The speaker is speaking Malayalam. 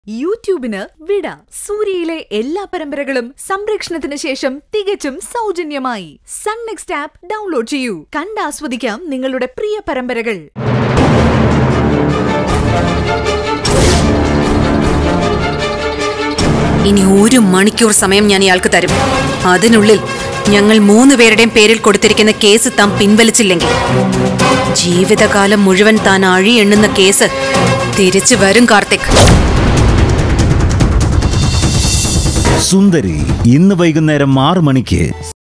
യൂട്യൂബിന് വിട. സൂര്യയിലെ എല്ലാ പരമ്പരകളും സംരക്ഷണത്തിന് ശേഷം തികച്ചും സൗജന്യമായി സൺ നെക്സ്റ്റ് ആപ്പ് ഡൗൺലോഡ് ചെയ്യൂ. കണ്ടാസ്വദിക്കാം നിങ്ങളുടെ പ്രിയ പരമ്പരകൾ. ഇനി 1 മണിക്കൂർ സമയം ഞാൻ ഇയാൾക്ക് തരും. അതിനുള്ളിൽ ഞങ്ങൾ 3 പേരുടെയും പേരിൽ കൊടുത്തിരിക്കുന്ന കേസ് താൻ പിൻവലിച്ചില്ലെങ്കിൽ ജീവിതകാലം മുഴുവൻ താൻ അഴിയെണ്ണുന്ന കേസ് തിരിച്ചു വരും. കാർത്തിക്. സുന്ദരി ഇന്ന് വൈകുന്നേരം 6 മണിക്ക്.